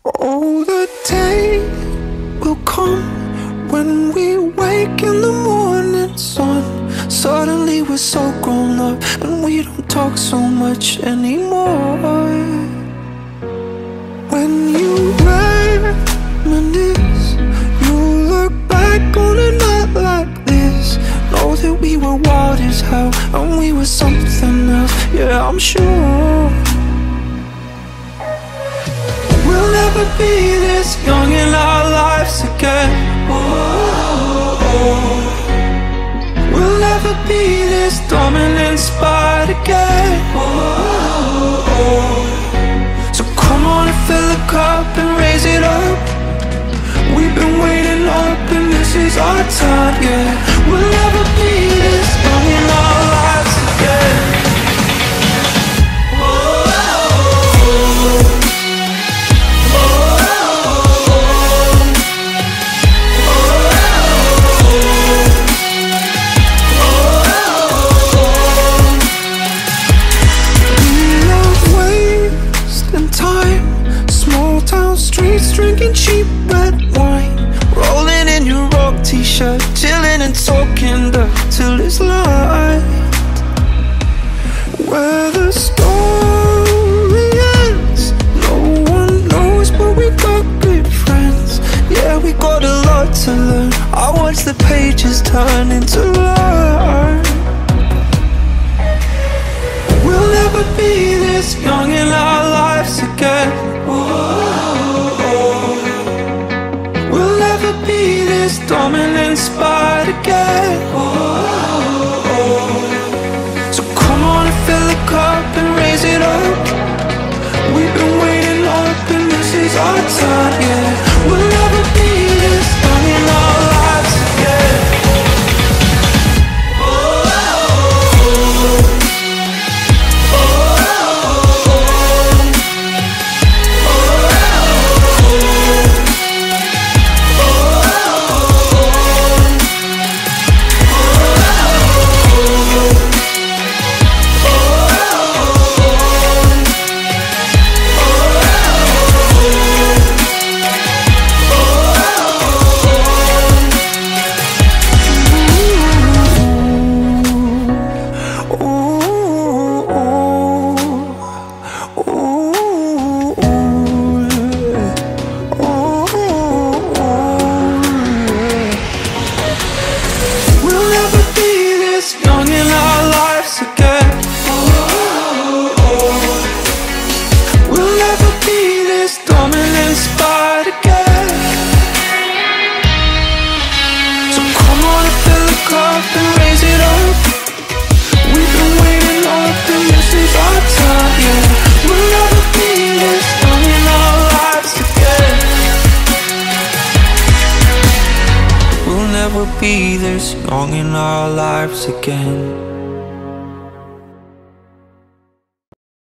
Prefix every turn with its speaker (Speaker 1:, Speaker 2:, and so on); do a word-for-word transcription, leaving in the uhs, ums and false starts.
Speaker 1: Oh, the day will come when we wake in the morning sun. Suddenly we're so grown up and we don't talk so much anymore. When you reminisce, you look back on a night like this. Know that we were wild as hell and we were something else, yeah, I'm sure. We'll never be this young in our lives again. Oh, we'll never be this dumb and inspired again. Oh, so come on and fill a cup and raise it up. We've been waiting up and this is our time, yeah. We'll never be this young in our lives again. Streets drinking cheap red wine, rolling in your rock t-shirt, chilling and talking dirt till it's light. Where the story ends, no one knows, but we got good friends. Yeah, we got a lot to learn. I watch the pages turn into light. We'll never be this young in our lives again. Whoa. Be this dumb and inspired again. Oh, so come on and fill a cup and raise it up. We've been waiting up and this is our time, yeah. We'll never be this young in our lives again. Be this young in our lives again.